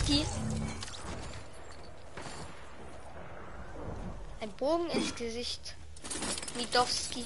Midowski. Ein Bogen ins Gesicht. Midowski.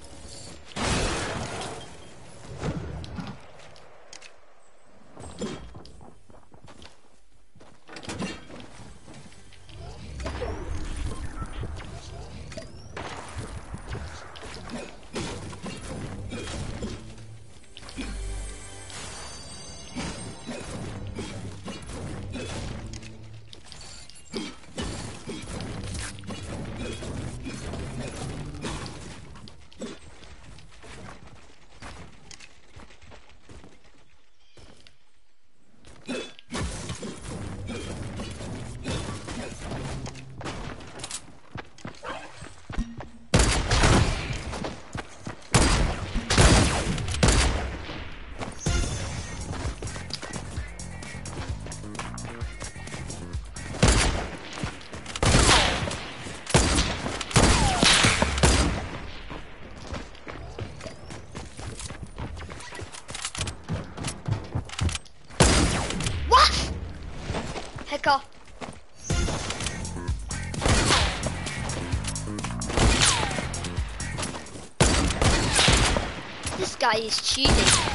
Hacker. This guy is cheating.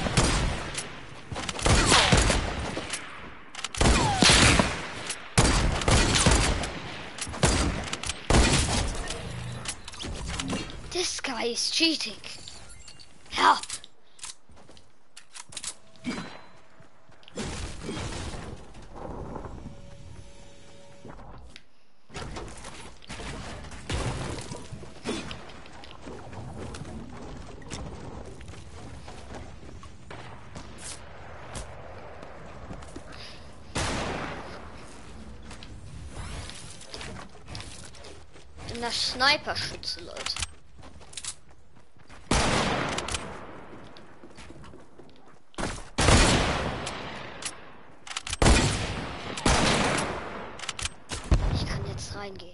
This guy is cheating. Help. Der Sniper-Schütze, Leute. Ich kann jetzt reingehen.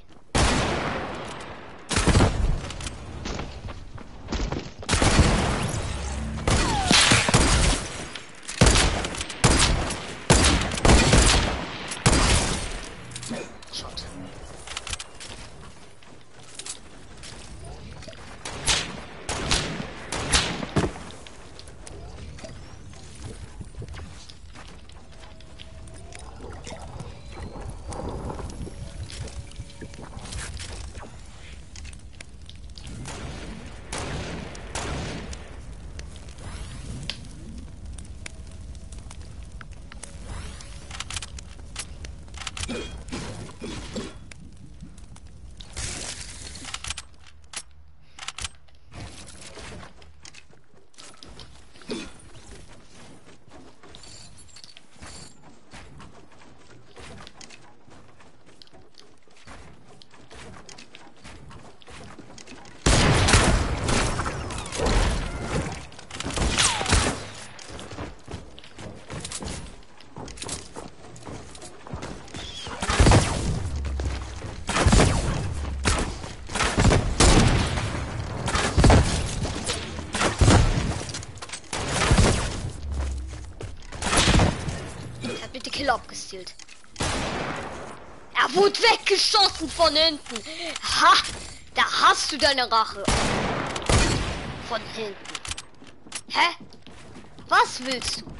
Shot. Mit der Kill abgestealt. Er wurde weggeschossen von hinten. Ha! Da hast du deine Rache. Von hinten. Hä? Was willst du?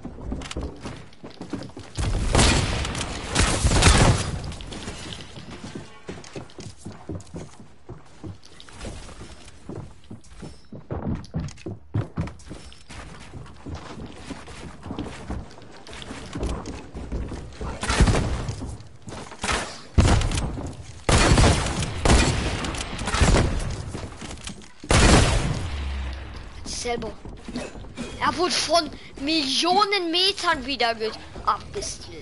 Selber. Er wurde von Millionen Metern wieder abgestielt.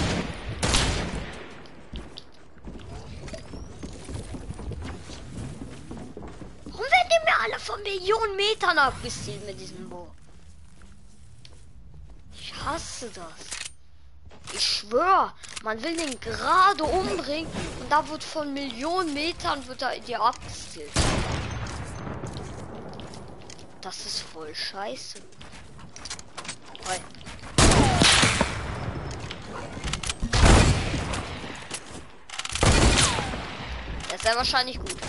Warum werden die mir alle von Millionen Metern abgestielt mit diesem Bow? Ich hasse das. Ich schwöre, man will den gerade umbringen und da wird von Millionen Metern dir abgestielt. Das ist voll scheiße. Hey. Das ist ja wahrscheinlich gut.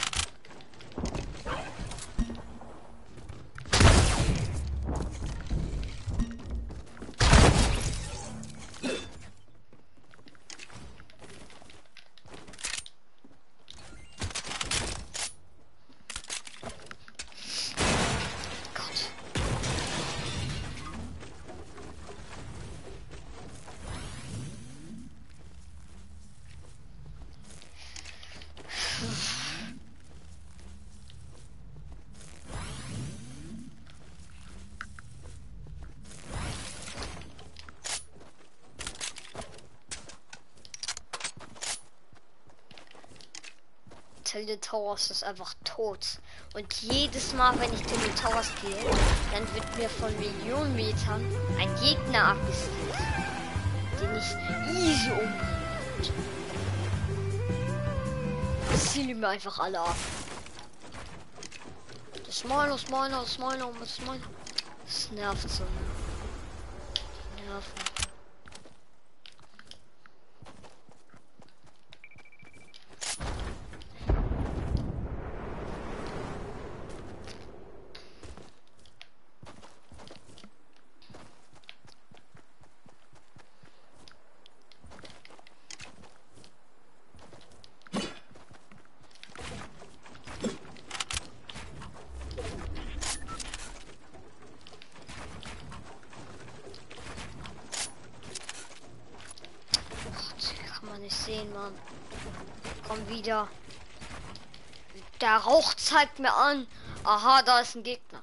Tilted Towers ist einfach tot. Und jedes Mal, wenn ich Tilted Towers gehe, dann wird mir von Millionen Metern ein Gegner abgesetzt, den ich easy umbringe. Das zielen mir einfach alle ab. Das meiner. Das nervt so. Nerven. Nicht sehen, Mann. Komm wieder. Der Rauch zeigt mir an. Aha, da ist ein Gegner.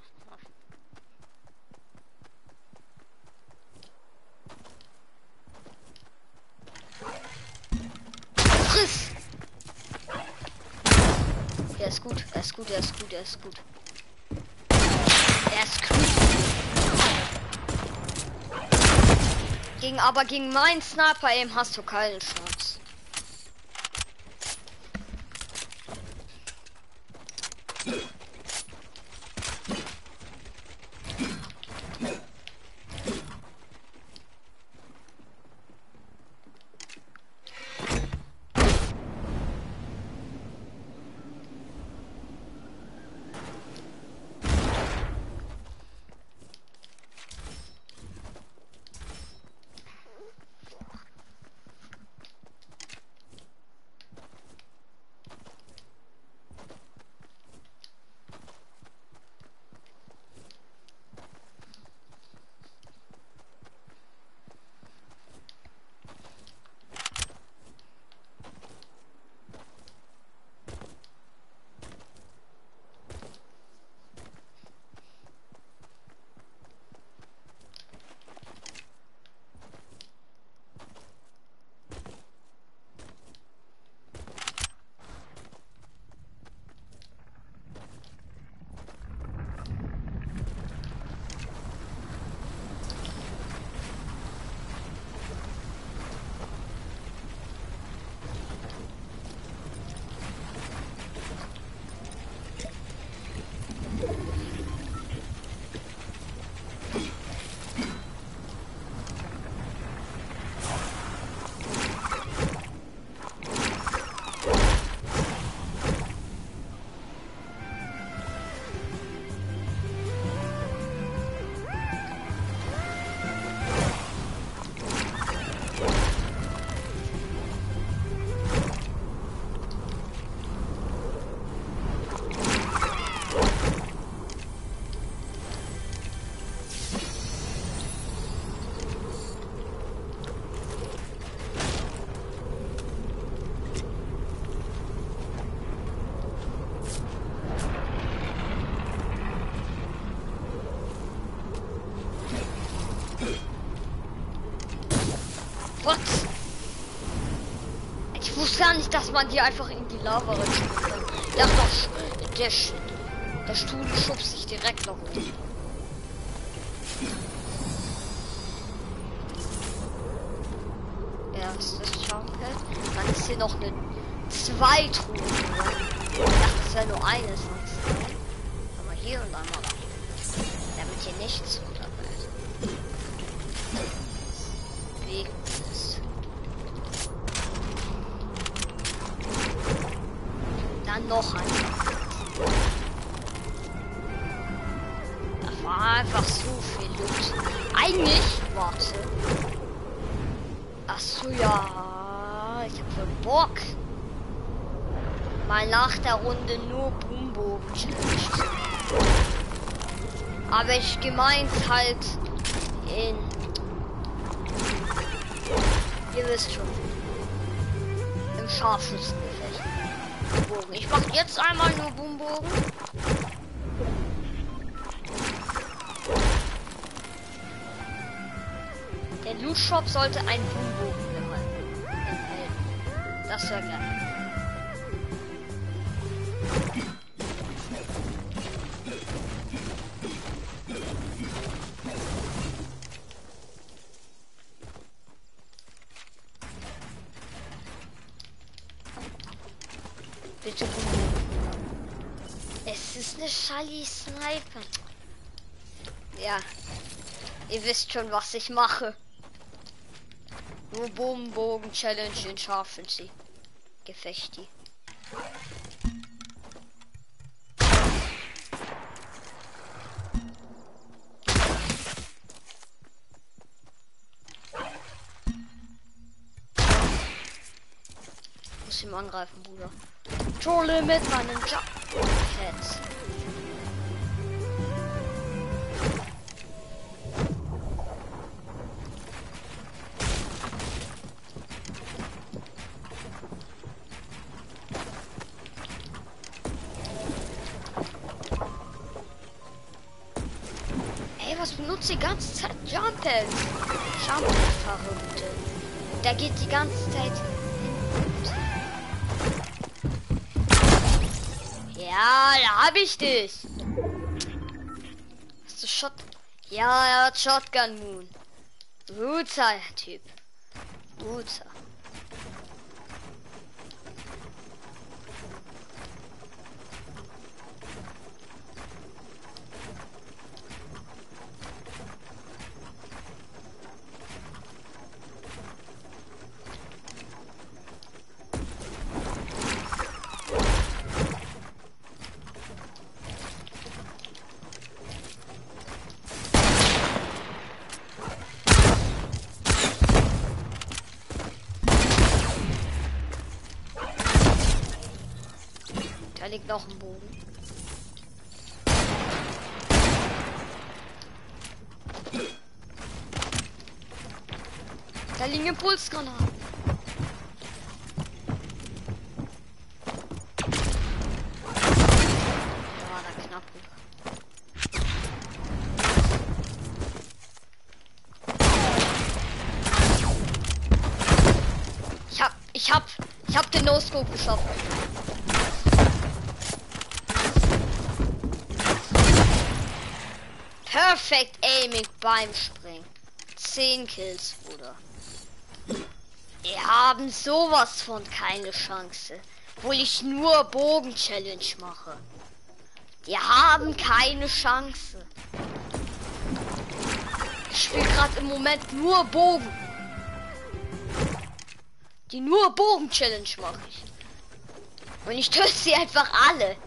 Friss! Er ist gut, er ist gut, er ist gut, er ist gut. Er ist gut. Gegen meinen Sniper-Aim hast du keine Chance. What? Ich wusste gar nicht, dass man die einfach in die Lava rutschen kann. Ja doch, der Stuhl schubst sich direkt noch hoch. Erstes Jumphead. Dann ist hier noch eine 2 Truhen. Ich dachte, es wäre nur eine sonst. Aber hier und einmal. Damit hier nichts runterfällt. Weg ist. war einfach so viel Loot. Eigentlich, warte. Ach so, ja. Ich hab voll Bock. Mal nach der Runde nur Boombogen Challenge zu machen. Aber ich gemeint halt in... Ihr wisst schon. Im Scharfschützengefecht. Bogen. Ich mach jetzt einmal nur Boombogen. Der Loot Shop sollte ein Boombogen enthalten. Das wäre geil. Bitte Boombogen. Es ist eine Schalli Sniper. Ja. Ihr wisst schon, was ich mache. Nur Boombogen Challenge in Scharfschütze. Gefechte. Muss ihm angreifen, Bruder. Trolle mit meinen Jump Heads. Was benutzt die ganze Zeit Jump-Pads? Jump-Verrückte. Da geht die ganze Zeit hin. Ja, da hab ich dich. Hast du Shot? Ja, er hat Shotgun Moon. Guter Typ. Guter. Da liegt noch ein Bogen. Da liegen Impulsgranaten. Da war der knapp. Ich hab den No-Scope geschossen. Perfect Aiming beim Springen. 10 Kills, Bruder. Wir haben sowas von keine Chance. Obwohl ich nur Bogen-Challenge mache. Wir haben keine Chance. Ich spiele gerade im Moment nur Bogen. Die nur Bogen-Challenge mache ich. Und ich töte sie einfach alle.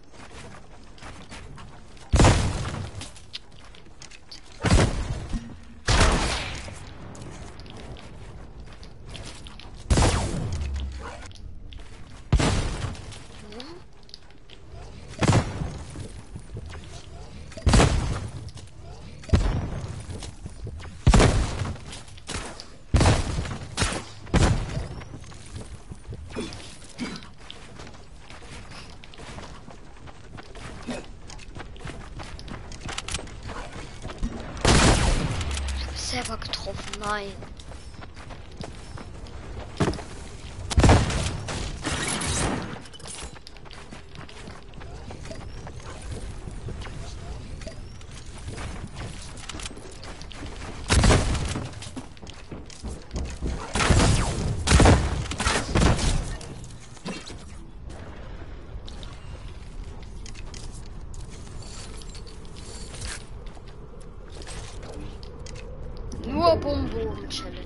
Selber getroffen, nein. Nur Boombogen-Challenge.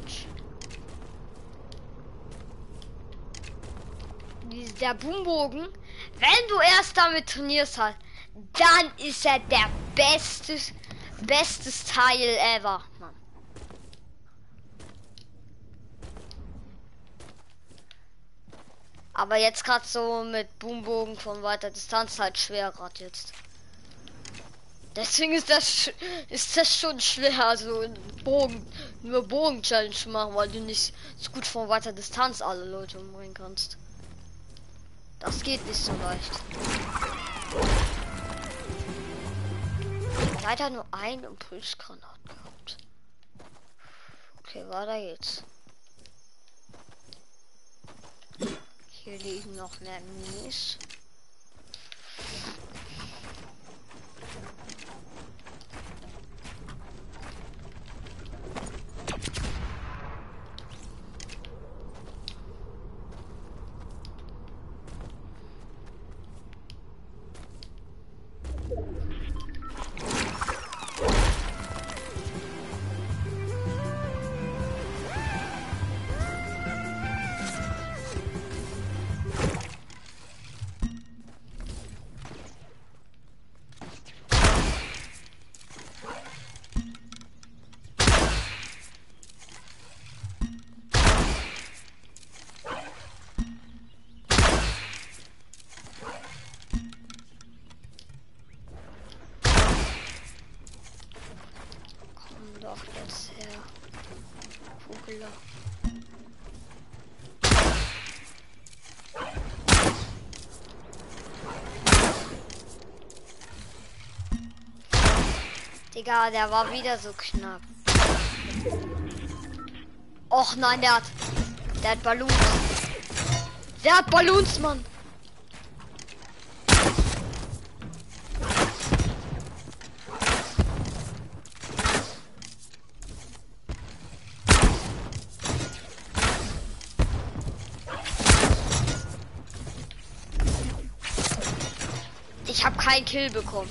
Der Boombogen, wenn du erst damit trainierst hast, dann ist er der beste Bestes Teil ever, Mann. Aber jetzt gerade so mit Boombogen von weiter Distanz halt schwer gerade jetzt. Deswegen ist das schon schwer, also nur Bogen-Challenge zu machen, weil du nicht so gut von weiter Distanz alle Leute umbringen kannst. Das geht nicht so leicht. Leider nur ein Impulsgranat gehabt. Okay, weiter geht's. Hier liegen noch mehr Minis. Doch jetzt her. Vogler. Digga, der war wieder so knapp. Och nein, der hat Ballons. Der hat Ballons, Mann. Ich habe keinen Kill bekommen.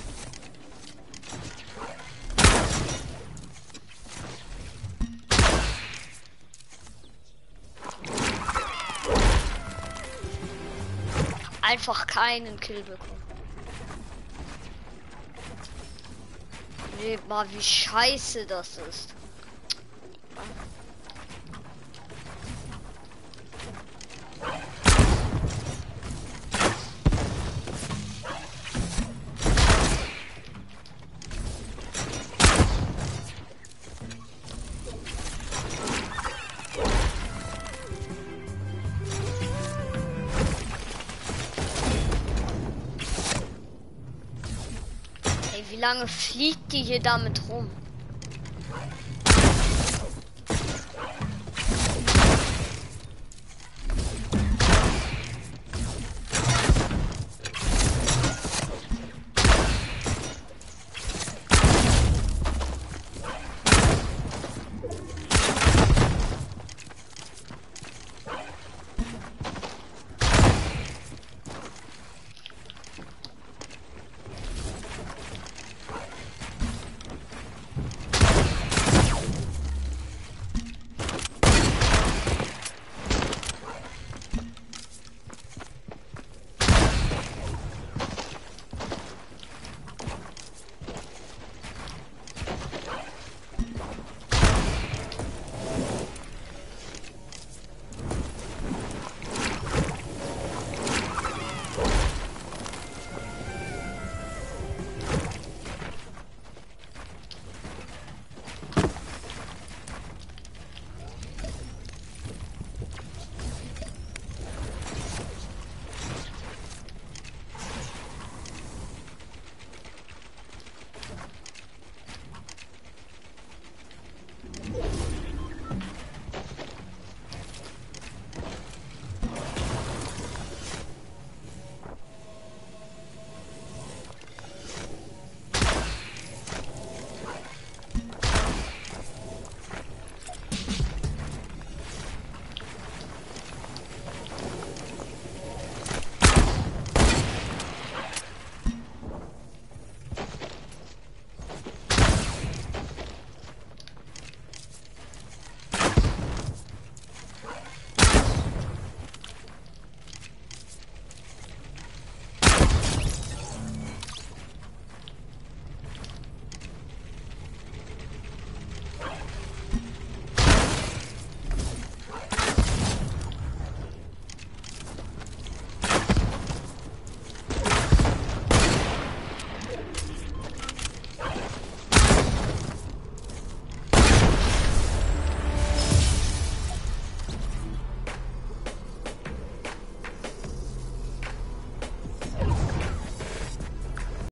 Einfach keinen Kill bekommen. Seht mal, wie scheiße das ist. Wie lange fliegt die hier damit rum?